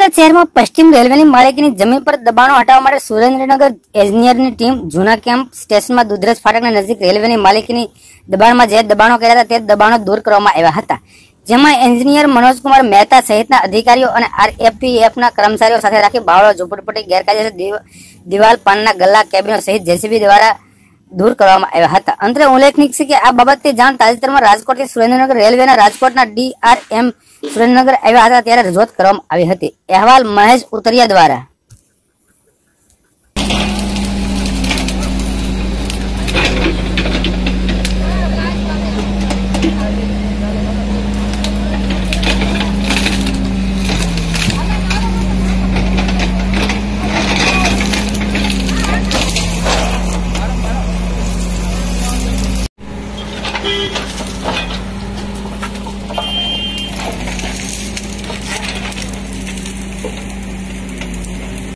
શહેરમાં પશ્ચિમ રેલવેની માલિકીની જમીન પર દબાણો હટાવવા માટે સુરેન્દ્રનગર એન્જિનિયરની ટીમ જૂના કેમ્પ સ્ટેશનમાં દુધરેજ ફાટકના નજીક રેલવેની માલિકીની દબાણમાં જે દબાણો કર્યા હતા તે દબાણો દૂર કરવામાં આવ્યા હતા, જેમાં એન્જિનિયર મનોજકુમાર મહેતા સહિતના અધિકારીઓ અને આરએફપીએફના કર્મચારીઓ સાથે રાખી બાવળો, ઝૂંપડપટ્ટી, ગેરકાયદેસર દિવાલ, પાનના ગલ્લા, કેબિનો સહિત જેસીબી દ્વારા દૂર કરવામાં આવ્યા હતા. અંતરે ઉલ્લેખનીય છે કે આ બાબતની જાણ તાજેતરમાં રાજકોટથી સુરેન્દ્રનગર રેલવેના રાજકોટના ડીઆરએમ સુરેન્દ્રનગર આવ્યા હતા ત્યારે રજૂઆત કરવામાં આવી હતી. અહેવાલ મહેશ ઉતરિયા દ્વારા.